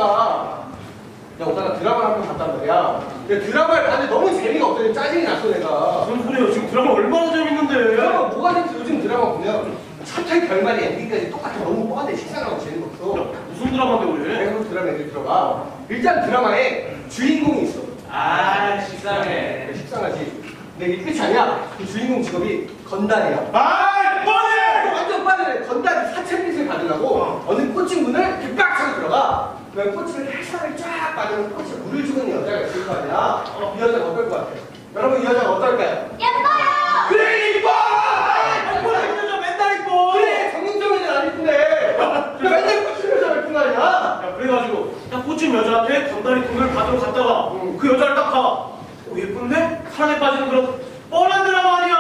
내가 오다가 드라마를 한 번 봤단 말이야. 근데 드라마를 봤는데 너무 재미가 없어. 짜증이 났어 내가. 무슨 소리예요? 지금 드라마 얼마나 재밌는데. 드라마 뭐가 재밌어? 요즘 드라마 보면 첫회 결말이 엔딩까지 똑같아. 너무 뻔해. 식상하고 재미가 없어. 야, 무슨 드라마인데 우리? 내가 그 드라마 얘기 들어봐. 일단 드라마에 주인공이 있어. 아, 식상해. 식상하지. 근데 이게 끝이 아니야. 그 주인공 직업이 건달이야. 아, 뻔해! 완전 빠르네. 건달이 사채빚을 받으려고 어느 코칭문을 빡 차고 들어가. 그러면 코칭을 햇살을 쫙 받으면 코칭에 물을 주는 여자가 있을 거 아니야. 이 여자가 어떨 것 같아? 여러분 이 여자가 어떨까요? 예뻐요! 그래 이뻐! 이뻐라, 이 여자 맨날 이뻐! 그래 정민정이는 안 이쁜데. 맨날 코칭 여자가 이쁜 거 아니야? 야, 그래가지고 딱 꽂힌 여자한테 건달이 돈을 받으러 갔다가 그 여자를 딱 봐. 예쁜데? 사랑에 빠지는 그런 뻔한 드라마 아니야!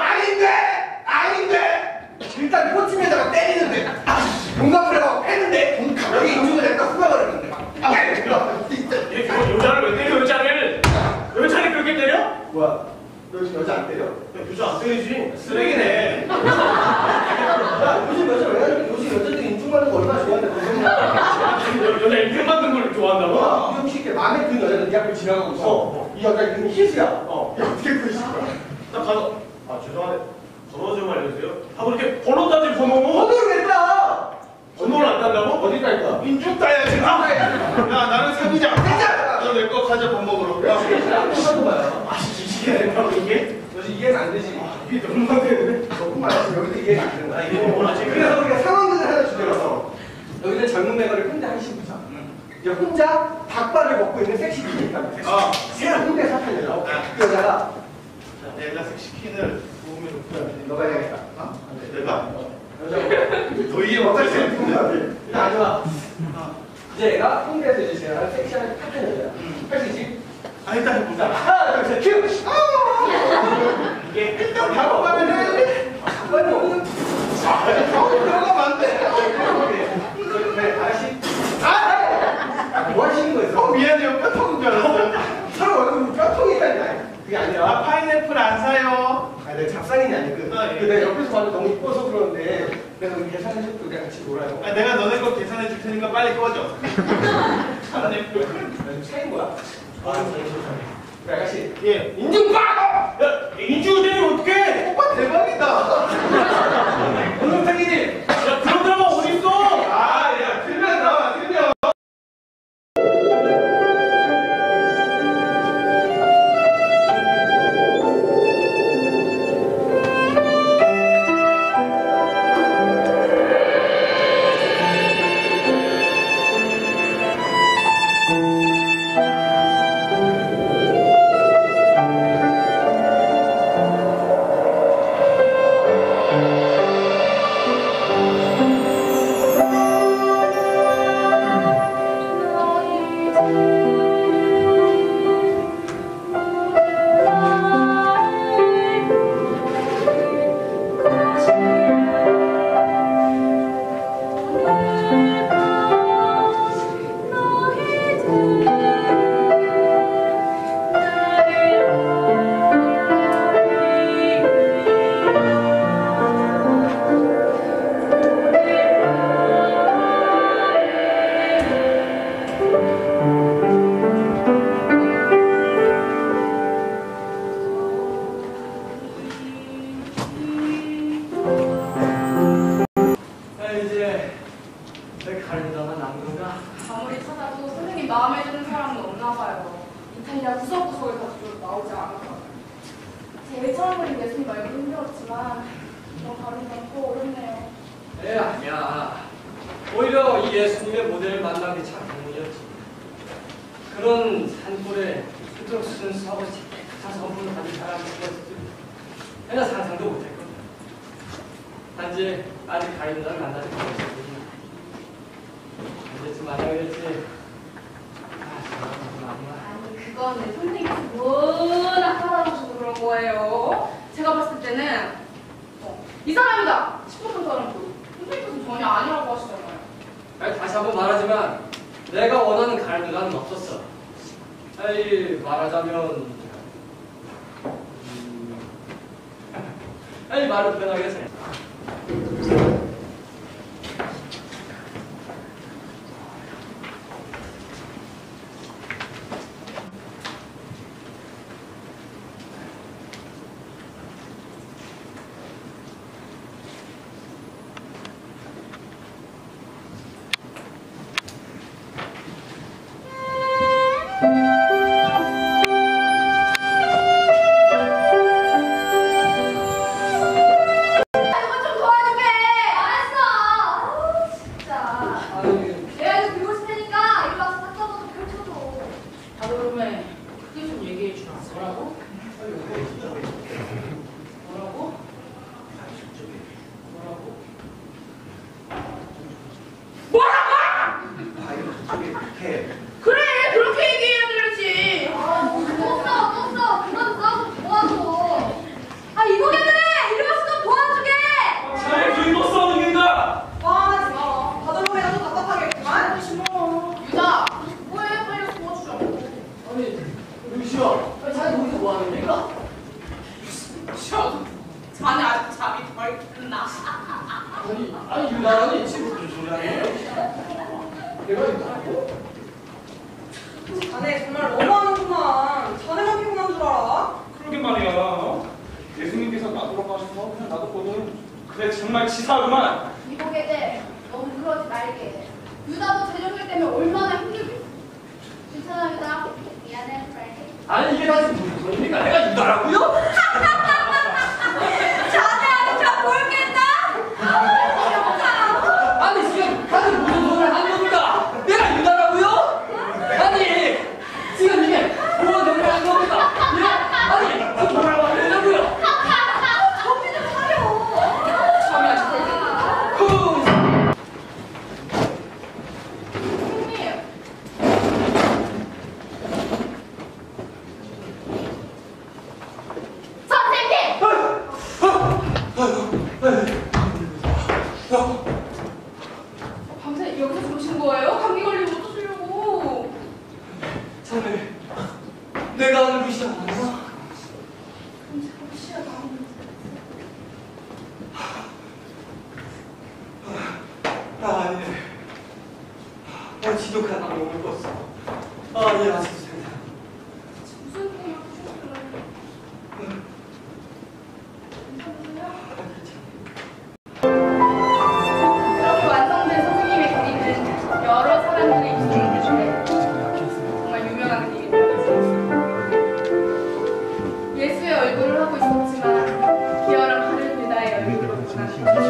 아닌데! 일단 코칭 여자가 때리는데 공감을 하고 패는데 여기 인중을 내가 후벼버리는데 얘 그거 여자를 왜 때려, 여자를? 여자를 그렇게 때려? 뭐야? 너 요즘 여자 안 때려? 야, 여자 안 때리지? 쓰레기네. 야 요즘 여자 왜 하는데? 요즘 여자들이 인중 받는 거 얼마나 좋아하는데 여자 인생 받는 걸 좋아한다고? 이형 쉽게 마음에 드는 여자는 네 앞을 지나가고 있어. 이 여자 이름이 희수야. 야 어떻게 보이실 거야? 딱 가서 죄송한데 번호 좀 알려주세요. 하고 이렇게 번호 따지 번호. 번호를 왜 따? 번호를 안 딴다고? 어디 딸까? 인중 따야지. 야 나는 사귀자. 너 내 거 가져 밥 먹으러. 야 하는 거야. 이게 된다고 이게? 요즘 이해가 안 되지. 이게 너무 안 되는데? 너무 많아서 여기도 이해가 안 되는 거야. 이게 뭐라지? 그래서 우리가 상황극을 하나 주제로서 여기는 젊은 매거를 혼자 하신 거죠. 이제 혼자 닭발을 먹고 있는 섹시퀸이니까 새로 홍대 사탄 여자. 그 여자가 내가 섹시퀸을 보면 너가 해야겠다. 내가? 여자가 너 이해 못할 수 있는데. 아니야. 이제 얘가 홍대에서 이제 제가 섹시한 사탄 여자야. 할 수 있지? 아, 일단 해보자. 하나, 둘, 셋, 큐! 이게 일단 바로 가면은 빨리 먹는 들어가면 안 돼. 네, 아저씨. 뭐 하시는 거예요? 미안해요. 뼈통인 줄 알았어요. 서로 얼굴 뼈통이 있다니까. 그게 아니라. 파인애플 안 사요. 내가 잡상인이 아니고. 예. 내가 옆에서 봤는데 너무 이뻐서 그러는데 내가 우리 계산해줬고 우리 같이 놀아요. 내가 너네 거 계산해 줄 테니까 빨리 꺼져. 파인애플. 요즘 차인 거야? 그래 아가씨. 예. 인중 빡! 야, 인중을 때리면 어떡해? 오빠 대박이다. 오늘 생일이. 야, 그런 드라마 어딨어? 야, 들면 나와, 들면. 이탈리아 구석구석을 가지고 나오지 않아서 제일 처음 그린 예술이 말고 힘들었지만 너무 다른 건 어렵네요. 에 아니야. 오히려 이 예수님의 모델을 만난 게 참 행운이었지. 그런 산불에 그토록 순수하고 깨끗한 성품을 가진 사람이 있을 줄 내가 상상도 못했거든. 단지 아직 가인을 만나지 못했거든. 언제쯤 만나겠지. 아니 그거는 선생님께서 워낙 살아보셔서 그런 거예요. 제가 봤을 때는 이 사람이다 싶었던 사람도 선생님께서 전혀 아니라고 하시잖아요. 아니, 다시 한번 말하지만 내가 원하는 가르드라는 없었어. 아니 말하자면 아니 말을 편하게 해서 그러면 크게 좀 얘기해 주라. 뭐라고? 뭐라고? 그래, 그렇게 얘기해야 되지. 또 싸워. 그만 싸우고 도와줘. 이보겠네. 이리 와서 좀 도와주게. 차라리 둘이 또 싸우는 게인가? 화하지 마. 바다로에라도 답답하겠구만. 유다, 뭐해? 빨리 도와주자. 아니, 루시야. 자네 거기서 뭐 하는 애가? 자네 아직 잠이 덜 끝나. 아니, 유나라니 지금 무슨 소리 하는 거야? 내가 유나라고? 자네 정말 너무하는구만. 자네만 피곤한 줄 알아? 그러게 말이야. 예수님께서 놔두라고 하셔서 그냥 놔뒀거든. 그래 정말 치사하구만. 이보게들 너무 그러지 말게. 유다도 재정일 때문에 얼마나 힘들게. 괜찮아 유다. 미안해 프레이. 아니, 이게 다시 무슨 소리입니까? 내가 유나라고요? 자네 아직 잘 모르겠다. 아니, 지금 다들 무슨 소리를 하는 겁니까? 내가 유나라고요? 아니, 지금 이게 뭐가 정리하는 겁니까? 예? 아니, 지금 뭐라고 하는 거냐고요? 정신 좀 차려. 잠이 아직 덜 끝나. 후! 선생님. 밤새 여기서 주무신 거예요? 감기 걸리면 어쩌시려고? 자네, 내가 아는 루시아 맞나? 아니네. 지독한 악몽을 꿨어. 아니, 아직도 생각. 무슨 꿈을 꾸셨길래? 이렇게 완성된 선생님의 그림은 여러 사람들의 입술을 주는데 정말 유명한 그림이 되었습니다. 예수의 얼굴을 하고 있었지만 기어랑 하늘 유다의 얼굴을 보거나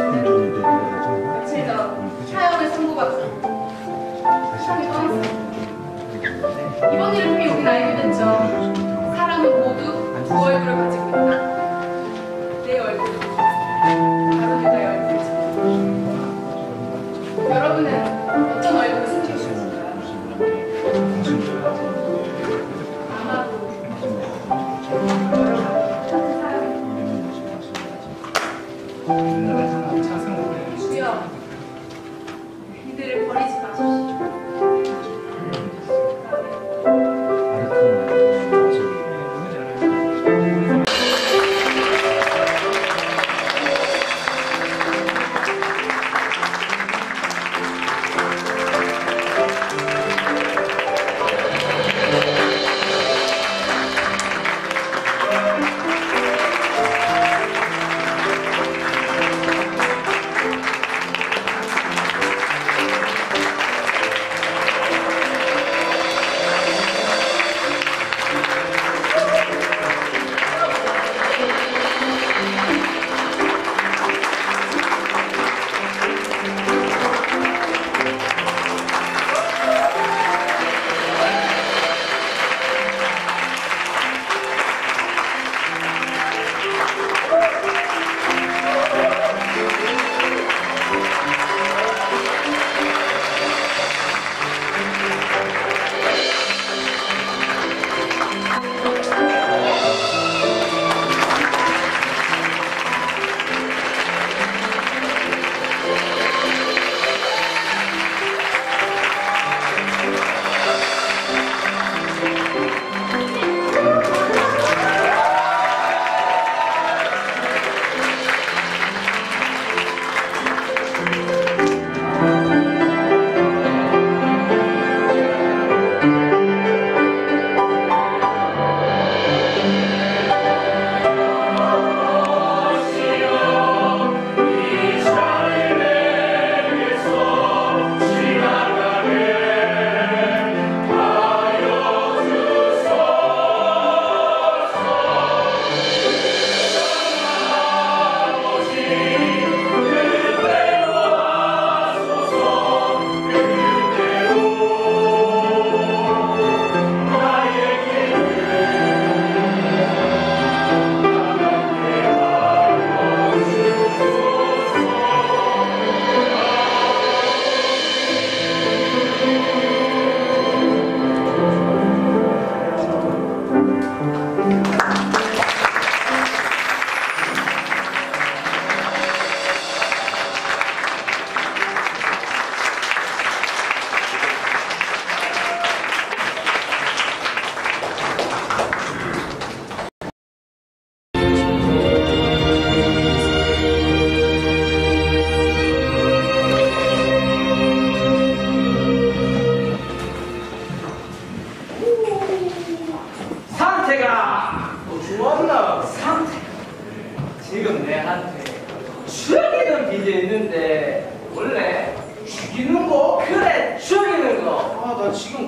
며칠 전 사형을 선고받고 세상에 떠났습니다. 이번 일을 통해 우리는 알게 됐죠. 사람은 모두 두 얼굴을 가지고 있다. 내 얼굴, 바로 유다의 얼굴이죠. 여러분은 어떤 얼굴을 숨기고 싶으신가요? 아마도 여러 같은 사람이 주여, 이들을 버리지 마십시오.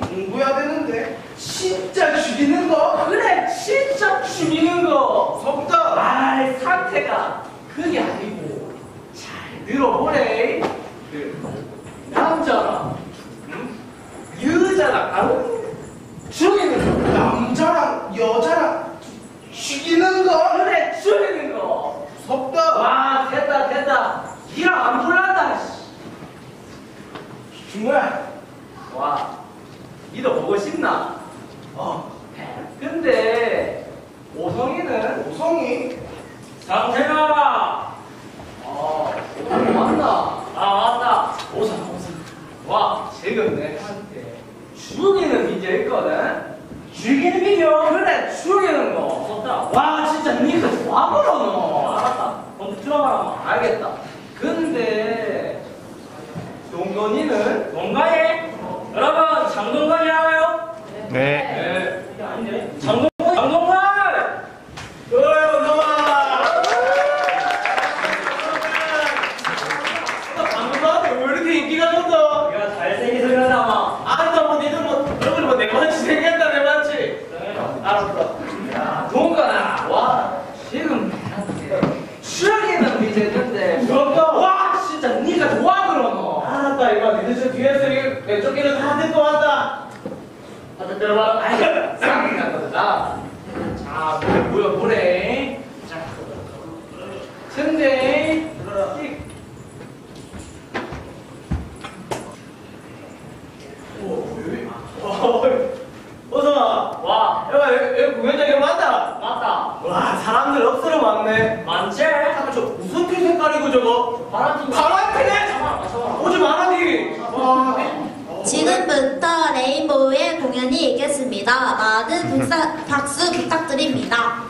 공부해야 되는데 진짜 죽이는 거? 그래, 진짜 죽이는 거. 무섭다. 아이, 상태가 그게 아니고 잘 들어보래. 그 남자랑 여자랑 죽이는 거. 남자랑 여자랑 죽이는 거? 그래, 죽이는 거. 무섭다. 와, 됐다. 이랑 안 불난다. 정말. 와, 니도 보고 싶나? 근데 오성이는 오성이? 상태가 오성 맞나? 맞다. 오성. 와, 지금 내한테 죽이는 비디오 있거든? 죽이는 비디오? 그래, 죽이는 거. 무섭다. 와, 진짜 니가 와 그러 너. 알았다. 먼저 들어봐라. 알겠다. 근데 동건이는? 동건이? 여러분, 장동건이 알아요? 네. 이게 아닌데? 장동건! 놈아! 방금 왜 이렇게 인기가 좋다? 내가 잘생긴 소리가 나와. 아니다, 뭐, 니들 뭐, 여러분이 뭐, 내 맞지 생겼다, 내 맞지? 알았어. 야, 동건아, 와, 지금 추억이는 미쳤는데. 부럽다. 와, 진짜 니가 좋아 그러노. 알았다, 이거. 니들 저 뒤에서 이 왼쪽 길을 다 듣고 왔다. 다들 들어봐. 아이, 생각이 거다. 자, 뭐래. 자, 근데 어서 와, 야, 여기 공연장에 맞다. 맞다. 와, 사람들 억수로 많네. 많지? 잠깐, 저 무슨 피 색깔이고 저거? 바람핀 파란피네? 오지 마라, 니. 와, 지금부터 레인보우의 공연이 있겠습니다. 많은 박수 부탁드립니다.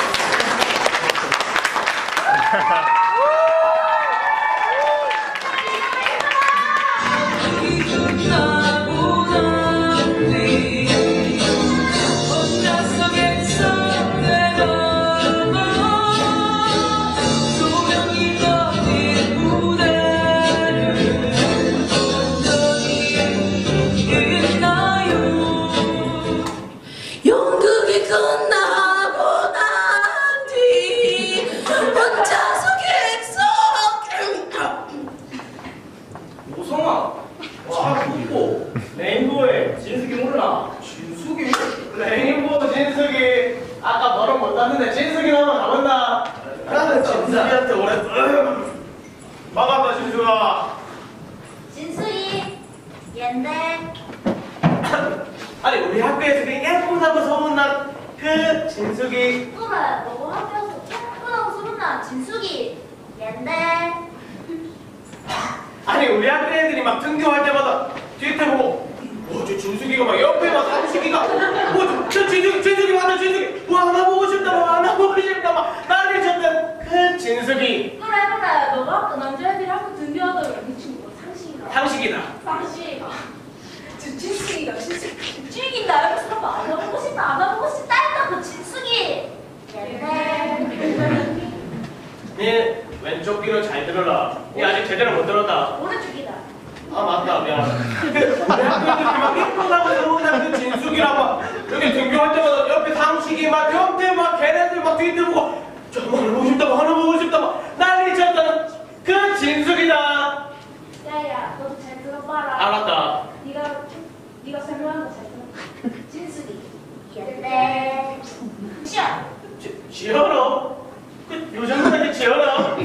연극이 끝나고 난 뒤 혼자서 오성아. 와, 이거. 레인보우의 진숙이 모르나? 진숙이? 레인보우 진숙이. 아까 너랑 못 땄는데 진숙이 한번 가본다. 나는 진숙이한테 오래. 반갑다, 진숙아. 진수이 옛날 아니, 우리 학교에서 그 예쁘다고 소문난 그 진숙이. 그래 너무 학교에서 예쁘다고 소문난 진숙이 옛날 아니, 우리 학교 애들이 막 등교할 때마다 뒤에 보고, 저 진숙이가 막 옆에 막 삼식이가, 저 진숙이 맞다, 진숙이. 안아보고 싶다, 안아보고 싶다, 막 난리 쳤던 그 진숙이. 그래 너가 학교 남자애들이 학교 등교하다가 그 친구가 상식이가 상식이다. 상식이가 진숙이가 진숙이다 여기서 한번 안아보고 싶다 했던 그 진숙이 옛날 네 왼쪽 귀를 잘 들어라. 니 아직 제대로 못 들었다. 오른쪽이다 아, 맞다, 미안. 우리 학교 애들이 막 예쁘다고 소문난 그 진숙이라 막 여기 등교할 때마다 옆에 상식이 막 옆에 막 걔네들 막 뒤에 보고 저거 하나 보고 싶다, 하나 보고 싶다, 막 난리 쳤던 그 진숙이다. 야야 너도 잘 들어봐라 알았다. 네가 설명한 거 잘 들어 진숙이 옛날 시야 지어라. 그 요즘까지 지어라.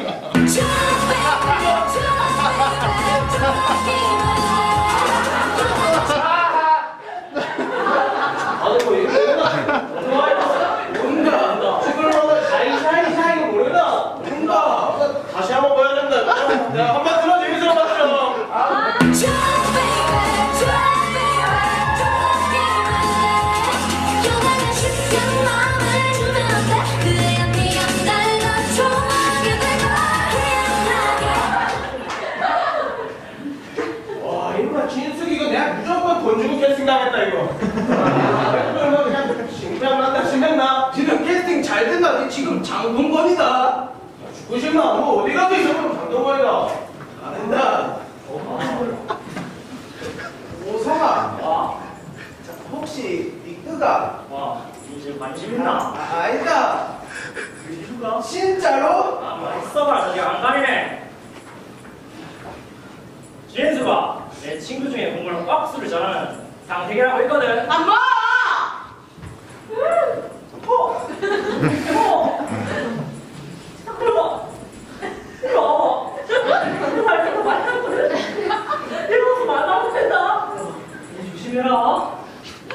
아니 뭐 이거 뭔가 지금보다 샤이샤이 모르다. 뭔가 다시 한번 보여야 된다. 내가 한번 들어 재밌어 봤죠. 와 이거 진숙이 이거 내가 무조건 돈 주고 캐스팅 당했다 이거. 이거 그냥 신명난다. 지금 캐스팅 잘 된다. 니 지금 장동건이다. 죽고 싶나? 뭐 어디 가도 있으면 장동건이다. 안 된다. 오성아. 좀 재밌나? 아니다. 이유가? 진짜로? 아, 있어봐. 저기 안 가리네. 진수가 내 친구 중에 공부를 꽉수를 잘하는 상태계라고 있거든. 안 봐! 조심해라.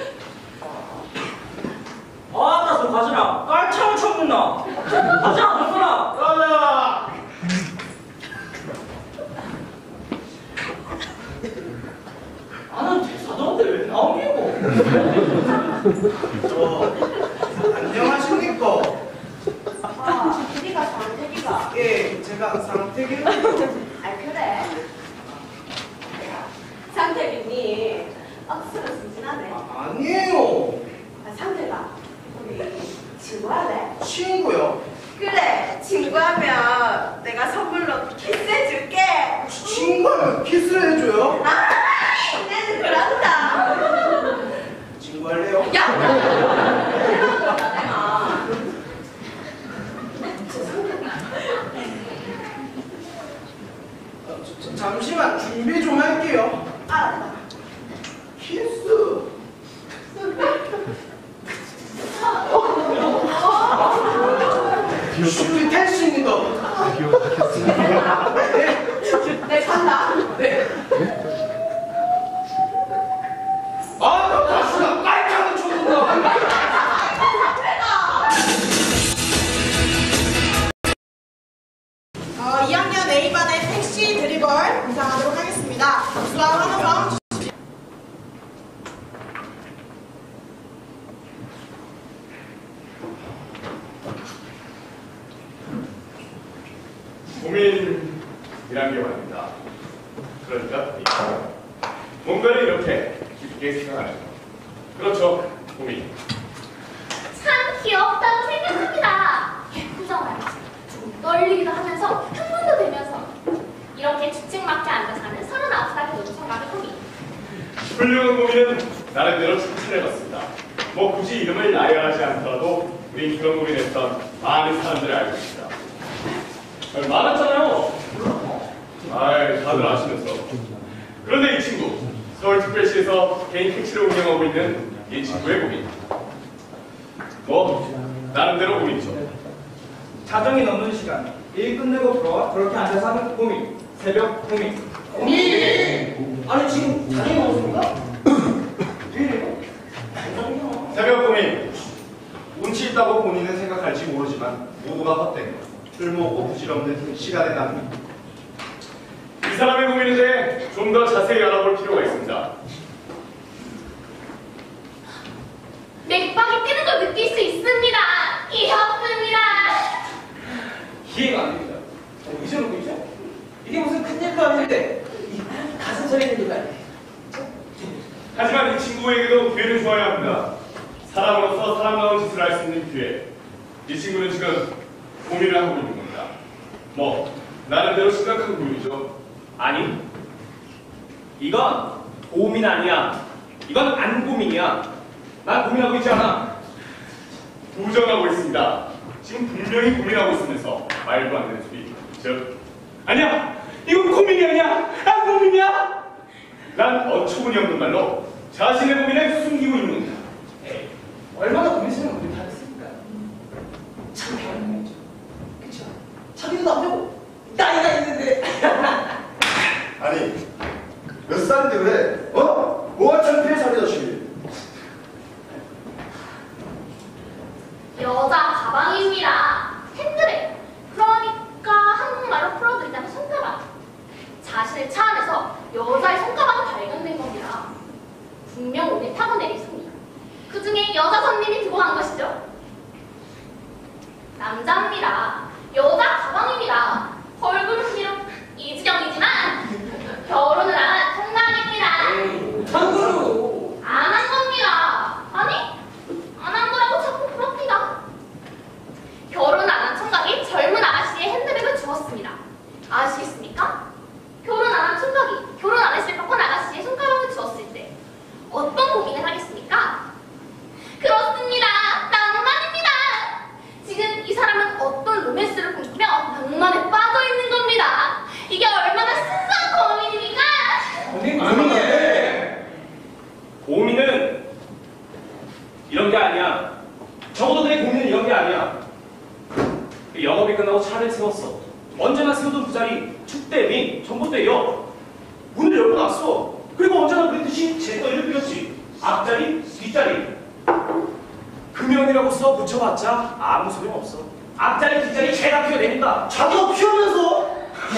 나 좀 가져라. 깔창을 쳐먹나. 가져라, 가져라. 가자. 나는 대사던데 왜 나오냐고. 안녕하십니까? 우리가 상태기가. 예, 제가 상태계로. 아, 그래? 상태기니 억수로 순진하네. 아니에요. 상태가 우리 친구할래? 친구요. 그래, 친구하면 내가 선물로 키스해줄게. 친구하면 키스를 해줘요? 내는 그런다. 친구 할래요? 야! 내가. 잠시만 준비 좀 할게요. 알았다. 키스. 슈이 탈수입니다. 내 간다. 네. 아, 가수가 깔짝을 쳐준다. 2학년 A반의 택시 드리벌 구상하도록 하겠습니다. 박수와 환호성 주십시오. 고민이란 게 말입니다. 그러니까 뭔가를 이렇게 깊게 생각하는 거. 그렇죠, 고민. 참 귀엽다고 생각합니다. 예쁘죠 말이지. 좀 떨리기도 하면서 흥분도 되면서 이렇게 주책맞게 앉아 사는 39살 노동청각의 고민. 훌륭한 고민은 나름대로 추천해봤습니다. 뭐 굳이 이름을 나열하지 않더라도 우리 그런 고민했던 많은 사람들을 알고 있습니다. 많았잖아요. 아이, 다들 아시면서. 그런데 이 친구, 서울특별시에서 개인 택시를 운영하고 있는 이 친구의 고민. 뭐, 나름대로 고민이죠. 자정이 넘는 시간, 일 끝내고 들어와 그렇게 앉아서 하는 고민, 새벽 고민. 고민! 아니 지금 자정이 먹었습니까? 새벽 고민. 운치 있다고 본인은 생각할지 모르지만 모두가 헛된 것, 쓸모없고 부질없는 시간의 낭비. 이 사람의 고민에 대해 좀 더 자세히 알아볼 필요가 있습니다. 맥박이 뛰는 걸 느낄 수 있습니다. 귀엽습니다. 이해가 안 됩니다. 이제는 보이죠? 이게 무슨 큰일도 아닌데 이 가슴 설리는 일이 아니에요. 하지만 이 친구에게도 기회를 주어야 합니다. 사람으로서 사람다운 짓을 할 수 있는 기회. 이 친구는 지금 고민을 하고 있는 겁니다. 뭐, 나름대로 심각한 고민이죠. 아니, 이건 고민 아니야. 이건 안 고민이야. 난 고민하고 있지 않아. 부정하고 있습니다. 지금 분명히 고민하고 있으면서 말도 안 되는 소리. 즉, 아니야! 이건 고민이 아니야! 안 고민이야! 난 어처구니 없는 말로 자신의 고민을 숨기고 있는 거야. 에이, 얼마나 고민스러운 우리 다 했습니까? 참 배워야죠. 그쵸? 자기도 남자고 나이가 있는데. 아니 몇 살인데 왜? 어? 뭐가 창피해 자기 자식. 여자 가방입니다. 핸드백. 그러니까 한국말로 풀어드리자면 손가방. 자신의 차 안에서 여자의 손가방이 발견된 겁니다. 분명 오늘 타고 내릴 손님. 그 중에 여자 손님이 두고 간 것이죠. 남자입니다. 여자 가방입니다. 얼굴은 비록 이지경이지만 결혼을 안 한 청남입니다. 참고로 안 한 겁니다. 아니, 안 한 거라고 자꾸 그럽니다. 결혼 안 한 청각이 젊은 아가씨의 핸드백을 주었습니다. 아시겠습니까? 결혼 안 한 청각이 결혼 안 했을 법한 아가씨의 손가락을 주었을 때 어떤 고민을 하겠습니까? 그렇습니다. 낭만 이런 게 아니야. 적어도 내 고민은 이런 게 아니야. 영업이 끝나고 차를 세웠어. 언제나 세우던 그 자리, 축대, 민, 전봇대 역. 문을 열고 놨어. 그리고 언제나 그랬듯이 제거리를 빌렸지. 앞자리, 뒷자리. 금연이라고 써 붙여봤자 아무 소용없어. 앞자리, 뒷자리 죄다 피워내린다. 자기가 피우면서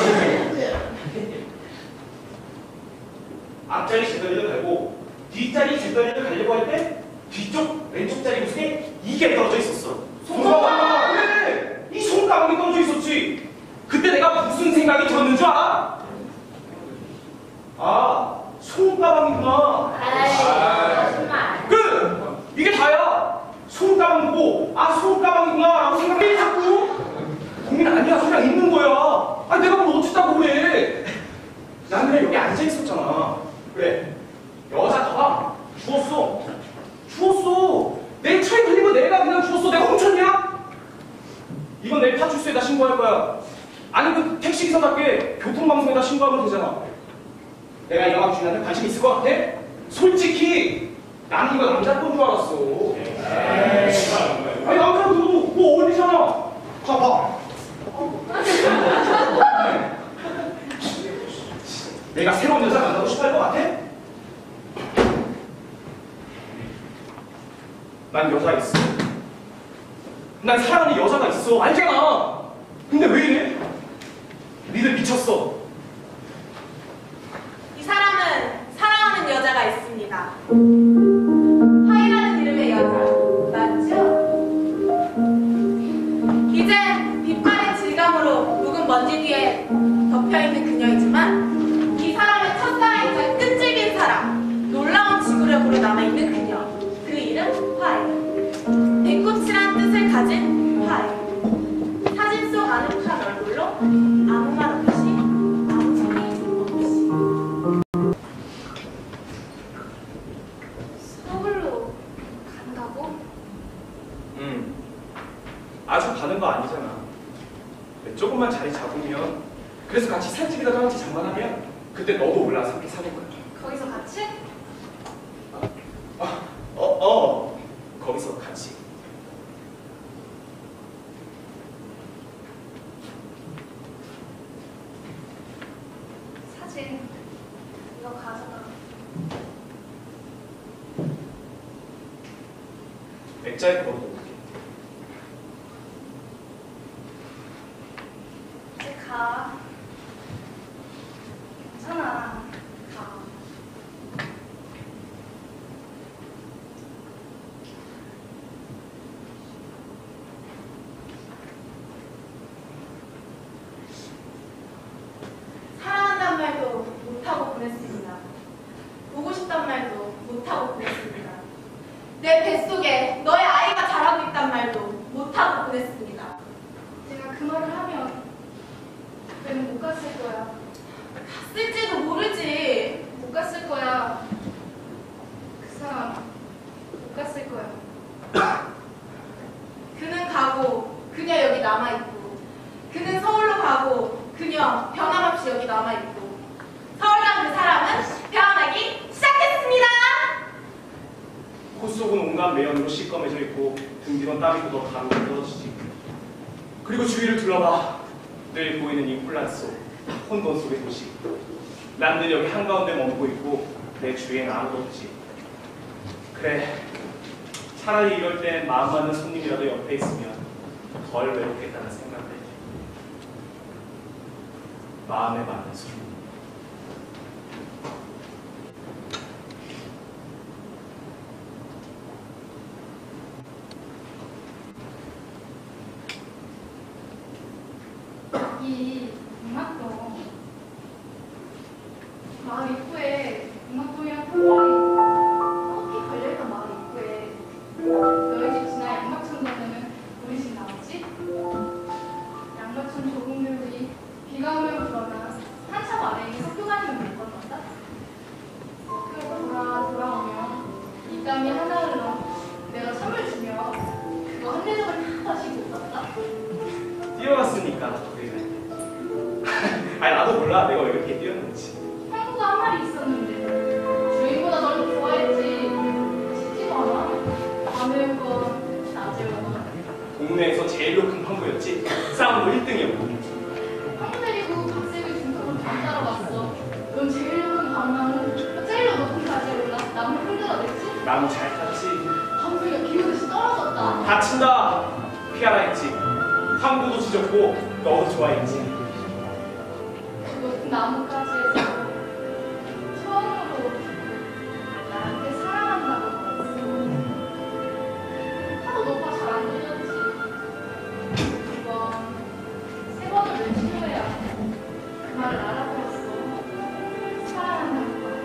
앞자리 제자리를 갈고 뒷자리 제자리를 가려고 할 때 뒤쪽 왼쪽 자리 구석에 이게 떨어져 있었어. 손가락. 그래. 이 손가락이 떨어져 있었지. 그때 내가 무슨 생각이 들었는 줄 알아? 아, 손가락이구나. 거짓말. 이게 다야. 손가락 보고 손가락이구나 라고 생각해. 자꾸 고민 아니야. 그냥 있는 거야. 아니 내가 뭘 어쩌다고 그래. 난 그냥 여기 앉아 있었잖아. 그래, 여자가 죽었어. 내 차에 걸린 거 내가 그냥 죽었어. 내가 훔쳤냐? 이건 내 파출소에다 신고할 거야. 아니 그 택시기사답게 교통방송에다 신고하면 되잖아. 내가 이 영화 주인한테 관심 있을 것 같아? 솔직히 나는 이거 남자 건 줄 알았어. 아니 남자는 그래도 뭐 어울리잖아. 봐봐. 내가 새로운 여자 만나고 싶어 할 것 같아? 난 여자 있어. 난 사랑하는 여자가 있어. 알잖아. 근데 왜 이래? 니들 미쳤어. 이 사람은 사랑하는 여자가 있습니다. 화이라는 이름의 여자, 맞죠? 이제 빛바랜 질감으로 묵은 먼지 뒤에 덮여있는 그녀이지만 이 사람의 첫사랑이자 끈질긴 사랑, 놀라운 지구력으로 남아있는 그녀. 그 이름 화이. 빛꽃이란 뜻을 가진 화이. 사진 속 아늑한 얼굴로 아무 말 없이 아무 소리 없이 서울로 간다고? 아주 가는 거 아니잖아. 조금만 자리 잡으면, 그래서 같이 살집이라도 한지 장만하면 그때 너도 올라서 함께 사는 거야. 거기서 같이? 거기서 같이. 사진 이거 가져가. 액자에 걸어놓을게. 이제 가. 괜찮아. 가. 사랑한단 말도 못하고 보냈습니다. 보고 싶단 말도 못하고 보냈습니다. 내 뱃속에 너의 아이가 자라고 있단 말도 못하고 보냈습니다. 내가 그 말을 하면 너는 못 갔을 거야. 갔을지도 모르지. 못 갔을 거야. 그 사람 못 갔을 거야. 그는 가고 그녀 여기 남아있고, 그는 서울로 가고 그녀 변함없이 여기 남아있고, 서울 간 그 사람은 변하기 시작했습니다. 코 속은 온갖 매연으로 시꺼매져 있고 등 뒤로 땀이 묻어 가루가 떨어지지. 그리고 주위를 둘러봐. 늘 보이는 이 혼란 속, 혼돈 속의 도시. 난 늘 여기 한가운데 머물고 있고 내 주위엔 아무도 없지. 그래, 차라리 이럴 땐 마음 맞는 손님이라도 옆에 있으면 덜 외롭겠다는 생각을 해. 마음에 맞는 손님. 이 음악동 마을 입구에 음악동이랑 커피 걸려있던 마을 입구에 너희 집 지나 양막천 건너면 우리 집 나오지? 양막천 좁은 길이 비가 오면 그러나 한참 아래 있는 석교관이면 못 건넌다. 석교가 돌아오면 이 땀이 하나 흘러 내가 선물 주면 그거 한 대접을 다 다시 못 갔다. 뛰어왔으니까 우리가. 아니 나도 몰라 내가 왜 이렇게 뛰었는지. 형부가 한 말이 있었는데 주인보다 널 더 좋아했지. 쉽지도 않아. 제일로 큰 황부였지. 싸움도 1등이었고. 황 때리고 박세기 중턱으로 안 따라갔어. 그럼 제일 높은 방랑은 제일 높은 가지에 올라 나무 흔들어댔지? 나무 잘 탔지. 황소리가 기우듯이 떨어졌다. 다친다. 피하라 했지. 황부도 짖었고 너도 좋아했지. 그 높은 나무가지에서 처음으로 나한테 사랑한다고 말했어. 하도 높아 잘 안 들렸지. 이번 3번을 외친 후에야 그 말을 알아버렸어. 사랑한다는 말.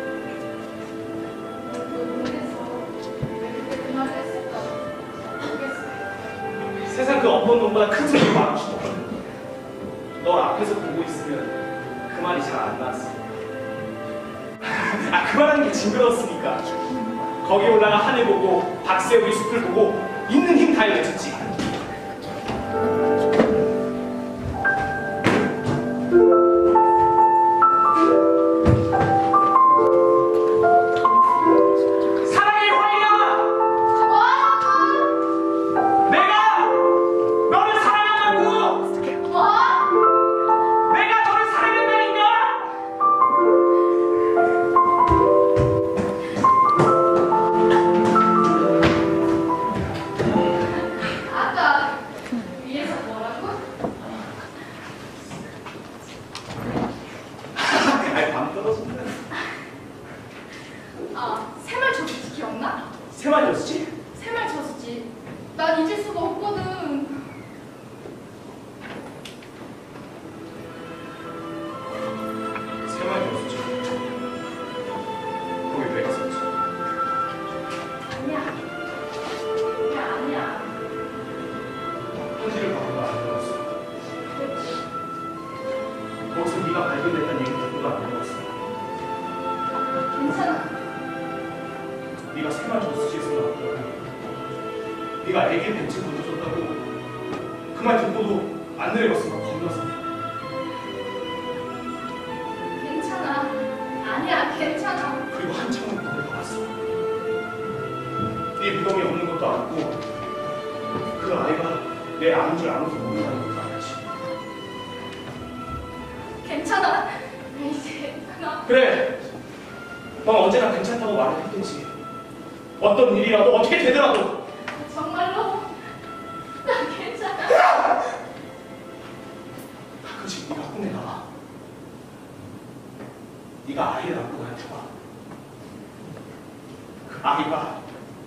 그 몸에서 왜 그때 그 말을 했을까 모르겠어. 세상 그 어떤 놈보다 큰 소리를 말하고 싶었거든. 널 앞에서 보고 있으면 그 말이 잘 안 나왔어. 그 말하는 게 징그러웠으니까. 거기 올라가 하늘 보고 박새우리 숲을 보고 있는 힘 다해 외쳤지. 사랑의 화이야! 내가 너를 사랑한다고! 내가 너를 사랑한다니까! 아까 위에서 뭐라고? 아이 밤 떨어진다. 아, 새말 쳤지 기억나? 세 마리였지? 새말 쳤지. 난 잊을 수가 없거든. 세 마리였지. 거기 왜 갔었지? 아니야. 아니야. 편지를 받은 거안 들었어. 그렇지. 거기서 네가 발견됐다는 얘기 듣고도 안 들었어. 괜찮아. 네가 새만 저수지에서 나왔다고. 네가 애기 벤치 던져줬다고. 그 말 듣고도 안 내려갔어. 나 겁나서. 괜찮아. 아니야, 괜찮아. 그리고 한참을 너를 봤어. 네 무덤이 없는 것도 알고 그 아이가 내 아는 줄 아무도 모른다는 것도 알았지. 괜찮아. 이제 그만. 그래. 넌 언제나 괜찮다고 말을 했겠지. 어떤 일이라도 어떻게 되더라도. 정말로? 난 괜찮아. 가끔씩 네가 꿈에 나와. 네가 아이를 안고 나한테 와. 그 아이가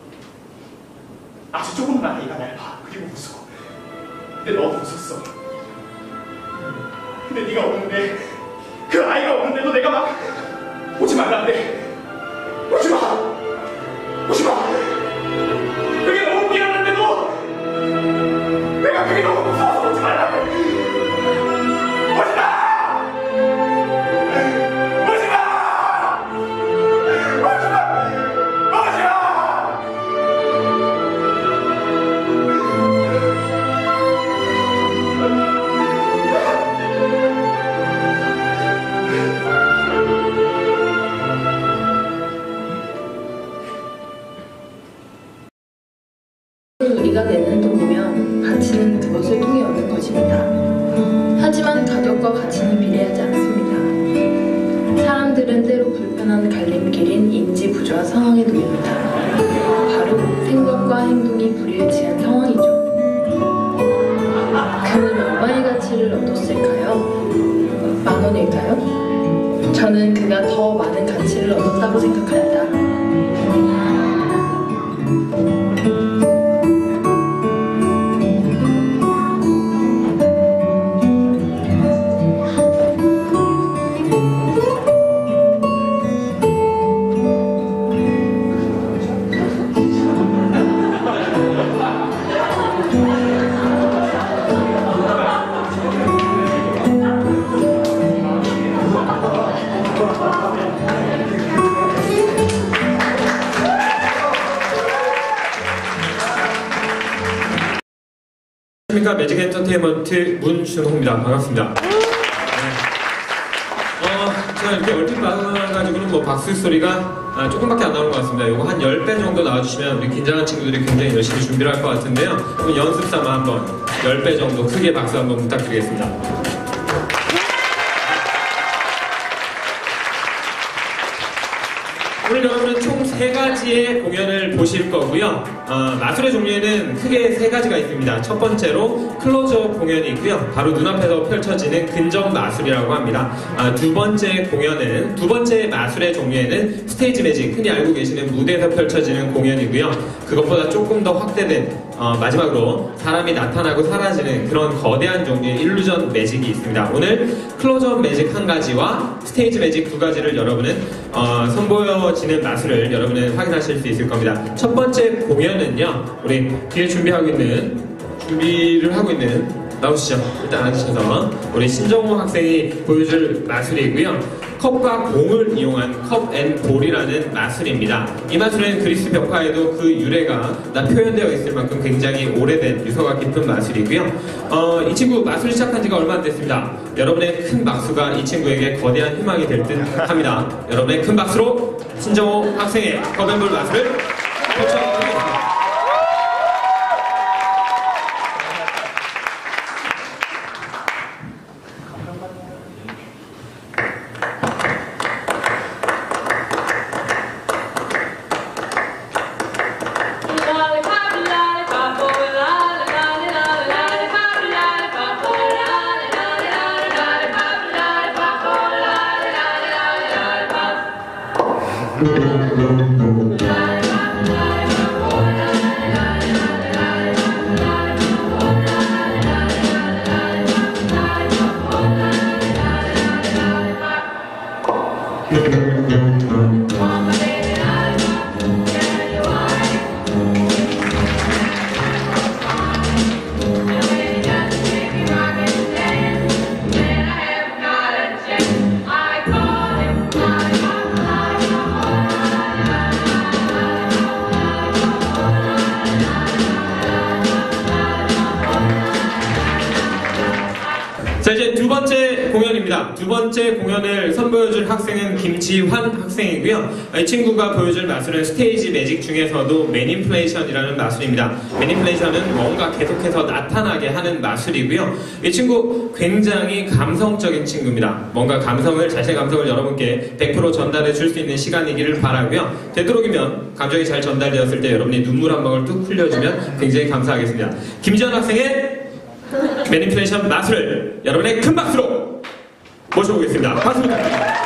아주 조그만 아이가 날 봐. 그리고 웃어. 근데 너도 웃었어. 근데 네가 오는데 그 아이가 오는데도 내가 막 오지 말라는데 오지 마. 오지 마. 그게 너무 미안한데도 내가 그게 너무 무서워서 오지 말라고. 오지 마. 오지 마. 오지 마. 오지 마. 우리가 내는 돈이면 가치는 그것을 통해 얻는 것입니다. 하지만 가격과 가치는 비례하지 않습니다. 사람들은 때로 불편한 갈림길인 인지 부조화 상황에 놓입니다. 바로 생각과 행동이 불일치한 상황이죠. 그는 얼마의 가치를 얻었을까요? 10,000원일까요? 저는 그가 더 많은 가치를 얻었다고 생각합니다. 안녕하십니까. 매직 엔터테인먼트 문준호입니다. 반갑습니다. 이렇게 얼핏 봐가지고는 뭐 박수 소리가 조금밖에 안 나오는 것 같습니다. 요거 한 10배 정도 나와주시면 우리 긴장한 친구들이 굉장히 열심히 준비를 할 것 같은데요. 그럼 연습 삼아 한번 10배 정도 크게 박수 한번 부탁드리겠습니다. 오늘 여러분은 총 3가지의 공연을 보실 거고요. 마술의 종류에는 크게 3가지가 있습니다. 첫 번째로 클로즈업 공연이 있고요. 바로 눈앞에서 펼쳐지는 근접 마술이라고 합니다. 두 번째 마술의 종류에는 스테이지 매직, 흔히 알고 계시는 무대에서 펼쳐지는 공연이고요. 그것보다 조금 더 확대된 마지막으로 사람이 나타나고 사라지는 그런 거대한 종류의 일루전 매직이 있습니다. 오늘 클로즈업 매직 1가지와 스테이지 매직 2가지를 여러분은 선보여지는 마술을 여러분은 확인하실 수 있을 겁니다. 첫 번째 공연은요, 우리 뒤에 준비를 하고 있는 나오시죠. 일단 앉으셔서 우리 신정호 학생이 보여줄 마술이고요. 컵과 공을 이용한 컵앤볼이라는 마술입니다. 이 마술은 그리스 벽화에도 그 유래가 표현되어 있을 만큼 굉장히 오래된 유서가 깊은 마술이고요. 이 친구 마술 시작한 지가 얼마 안 됐습니다. 여러분의 큰 박수가 이 친구에게 거대한 희망이 될 듯 합니다. 여러분의 큰 박수로 신정호 학생의 컵앤볼 마술을 펼쳐드리겠습니다. 자, 이제 두 번째 공연입니다. 두 번째 공연을 선보여줄 학생은 김지환 학생이고요. 이 친구가 보여줄 마술은 스테이지 매직 중에서도 매니플레이션이라는 마술입니다. 매니플레이션은 뭔가 계속해서 나타나게 하는 마술이고요. 이 친구 굉장히 감성적인 친구입니다. 뭔가 자신의 감성을 여러분께 100% 전달해 줄 수 있는 시간이기를 바라고요. 되도록이면 감정이 잘 전달되었을 때 여러분이 눈물 한 방울 뚝 흘려주면 굉장히 감사하겠습니다. 김지환 학생의 매니플레이션 마술을 여러분의 큰 박수로 모셔보겠습니다. 박수 부탁드립니다.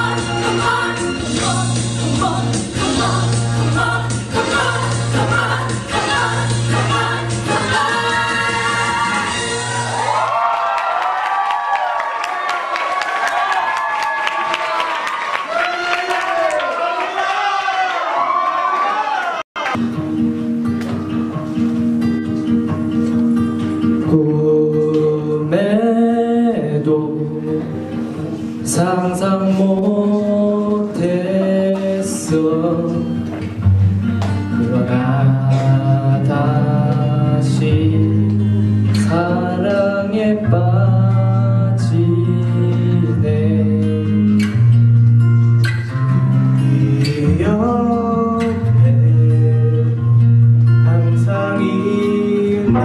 상상 못했어. 그러나 다시 사랑에 빠지네. 네 옆에 항상 있는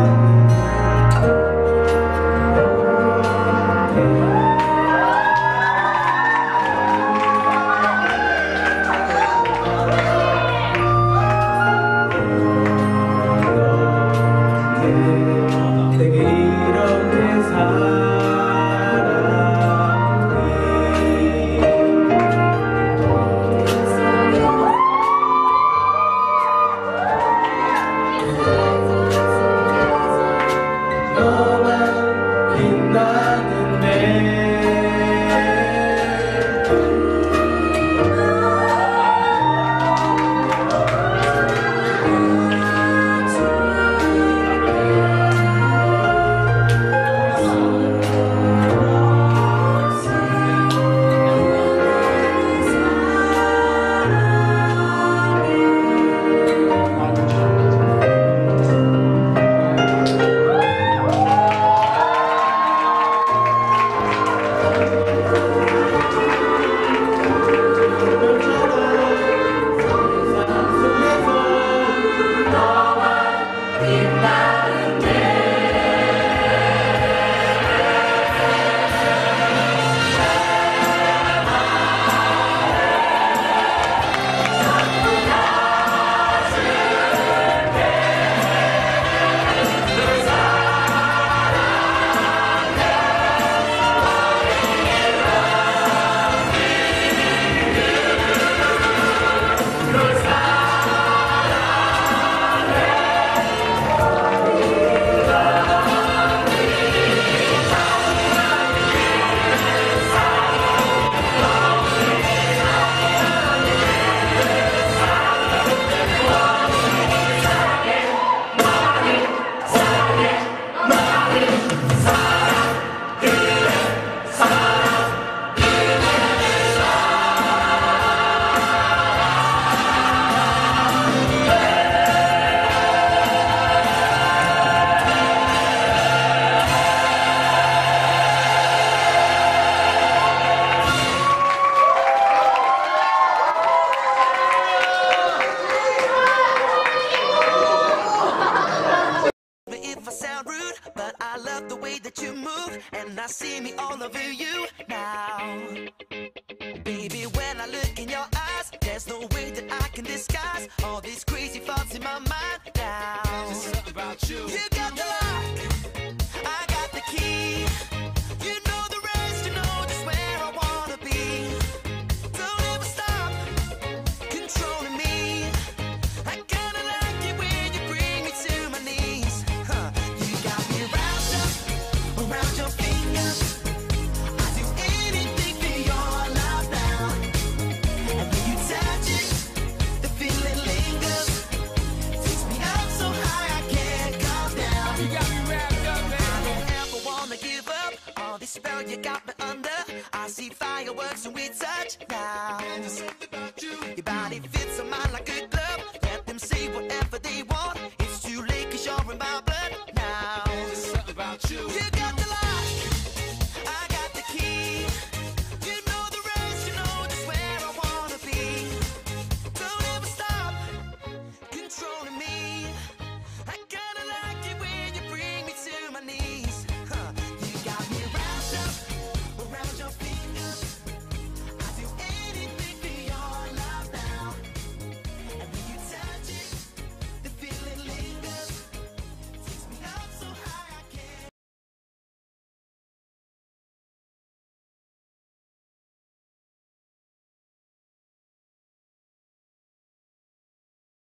You got me under. I see fireworks when we touch now. Your body fits on